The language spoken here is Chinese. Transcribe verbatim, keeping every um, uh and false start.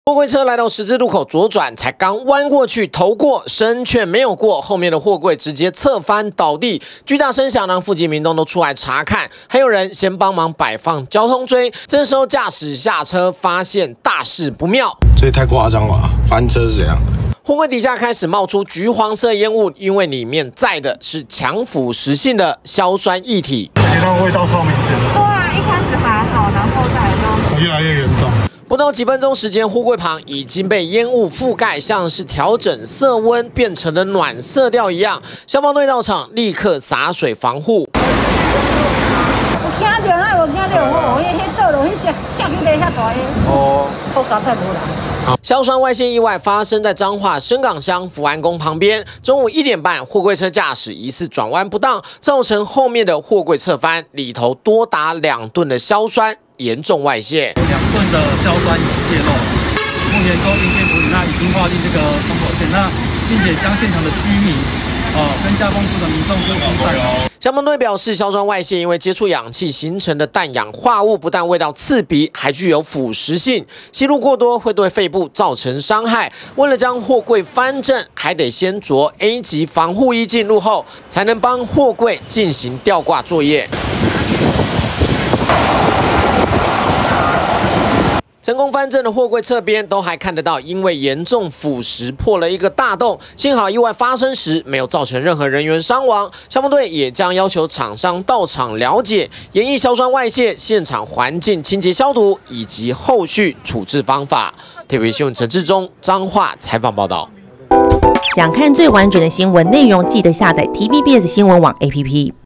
货柜车来到十字路口左转，才刚弯过去头过身却没有过，后面的货柜直接侧翻倒地，巨大声响让附近民众都出来查看，还有人先帮忙摆放交通锥。这时候驾驶下车，发现大事不妙， 这也太夸张了吧！翻车是怎样？ 货柜底下开始冒出橘黄色烟雾，因为里面载的是强腐蚀性的硝酸液体。 而且它味道超明显的。 对啊，一开始还好，然后再就越来越严重。 不到几分钟时间，货柜旁已经被烟雾覆盖，像是调整色温变成了暖色调一样。消防队到场，立刻洒水防护。 有听到啊，有听到哦，迄迄倒落去下下雨来遐大个。哦，好搞才无啦。 硝酸外泄意外发生在彰化深港乡福安宫旁边。中午一点半，货柜车驾驶疑似转弯不当，造成后面的货柜侧翻，里头多达两吨的硝酸严重外泄。 两吨的硝酸已泄漏，目前都营建处理，那已经划进这个封口线，那并且将现场的居民。 哦，跟加工处的民众做疏散。 消防队表示，硝酸外泄因为接触氧气形成的氮氧化物，不但味道刺鼻，还具有腐蚀性，吸入过多会对肺部造成伤害。为了将货柜翻正，还得先着 A 级防护衣进入后，才能帮货柜进行吊挂作业。 成功翻正的货柜侧边都还看得到，因为严重腐蚀破了一个大洞，幸好意外发生时没有造成任何人员伤亡。消防队也将要求厂商到场了解，研议硝酸外泄、现场环境清洁消毒以及后续处置方法。T V B 新闻陈志忠彰化采访报道。 想看最完整的新闻内容，记得下载 T V B S 新闻网 A P P。